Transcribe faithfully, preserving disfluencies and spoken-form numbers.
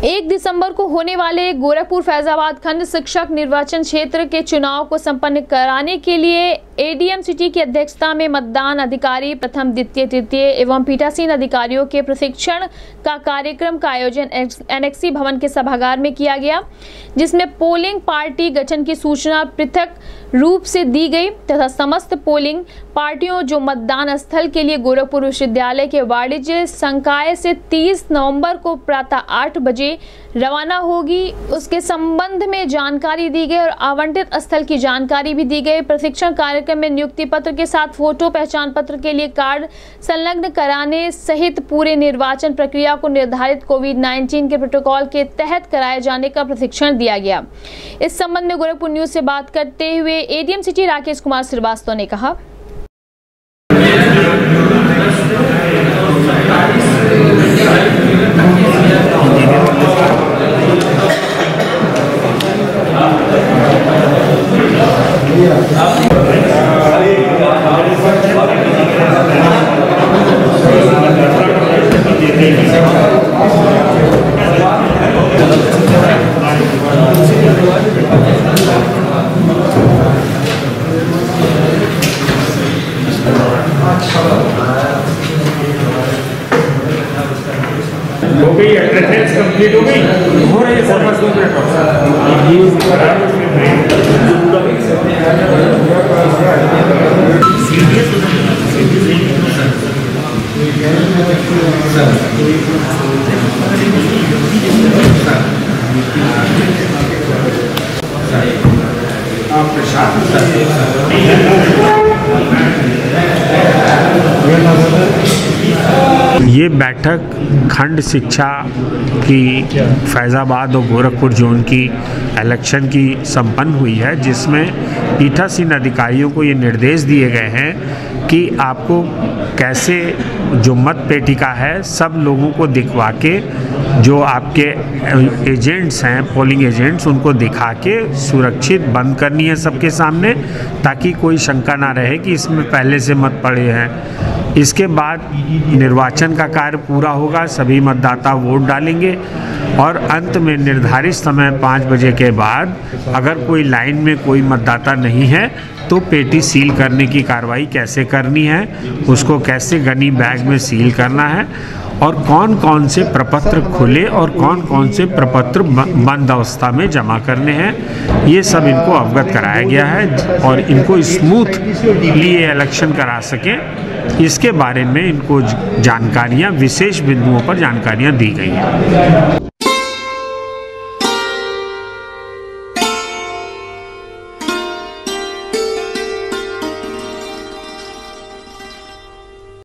एक दिसंबर को होने वाले गोरखपुर फैजाबाद खंड शिक्षक निर्वाचन क्षेत्र के चुनाव को संपन्न कराने के लिए एडीएम सिटी की अध्यक्षता में मतदान अधिकारी प्रथम द्वितीय तृतीय एवं पीठासीन अधिकारियों के प्रशिक्षण का कार्यक्रम का आयोजन एनेक्सी भवन के सभागार में किया गया, जिसमें पोलिंग पार्टी गठन की सूचना पृथक रूप से दी गई तथा समस्त पोलिंग पार्टियों जो मतदान स्थल के लिए गोरखपुर विश्वविद्यालय के वाणिज्य संकाय से तीस नवंबर को प्रातः आठ बजे रवाना होगी, उसके संबंध में जानकारी दी गई और आवंटित स्थल की जानकारी भी दी गई। प्रशिक्षण कार्यक्रम में नियुक्ति पत्र के साथ फोटो, पहचान पत्र के लिए कार्ड संलग्न कराने सहित पूरे निर्वाचन प्रक्रिया को निर्धारित कोविड नाइन्टीन के प्रोटोकॉल के तहत कराए जाने का प्रशिक्षण दिया गया। इस संबंध में गोरखपुर न्यूज से बात करते हुए एडीएम सिटी राकेश कुमार श्रीवास्तव ने कहा, हो गई अटेंडेंस कंप्लीट हो गई हो रही है सर, बस दो मिनट आप ये बैठक खंड शिक्षा की फैज़ाबाद और गोरखपुर जोन की इलेक्शन की संपन्न हुई है, जिसमें पीठासीन अधिकारियों को ये निर्देश दिए गए हैं कि आपको कैसे जो मत पेटिका है सब लोगों को दिखवा के, जो आपके एजेंट्स हैं पोलिंग एजेंट्स, उनको दिखा के सुरक्षित बंद करनी है सबके सामने, ताकि कोई शंका ना रहे कि इसमें पहले से मत पड़े हैं। इसके बाद निर्वाचन का कार्य पूरा होगा, सभी मतदाता वोट डालेंगे और अंत में निर्धारित समय पाँच बजे के बाद अगर कोई लाइन में कोई मतदाता नहीं है तो पेटी सील करने की कार्रवाई कैसे करनी है, उसको कैसे गनी बैग में सील करना है और कौन कौन से प्रपत्र खुले और कौन कौन से प्रपत्र बंद अवस्था में जमा करने हैं, ये सब इनको अवगत कराया गया है और इनको स्मूथली इलेक्शन करा सकें, इसके बारे में इनको जानकारियां विशेष बिंदुओं पर जानकारियां दी गई हैं।